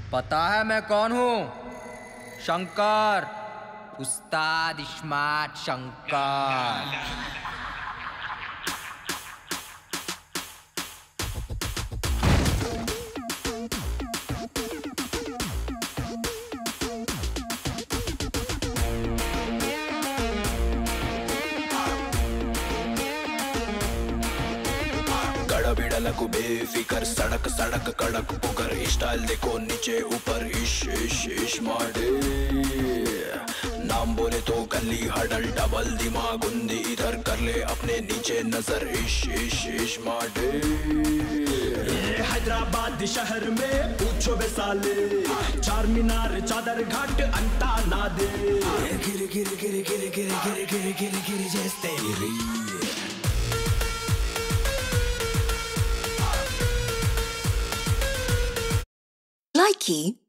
पता है मैं कौन हूँ? शंकर, उस्ताद इस्मार्ट शंकर। बिड़लक बेफिकर सड़क सड़क कड़क पुकर स्टाइल देखो नीचे ऊपर इश इश इश माडे नाम बोले तो गली हडल डबल दिमाग उंदी इधर कर ले अपने नीचे नजर इश इश इश माडे। हैदराबाद शहर में पूछो बेसाले चार मीनार चादर घाट अंता ना दे गिर गिर गिर गिर गिर गिर गिर गिर गिर जैसे Likey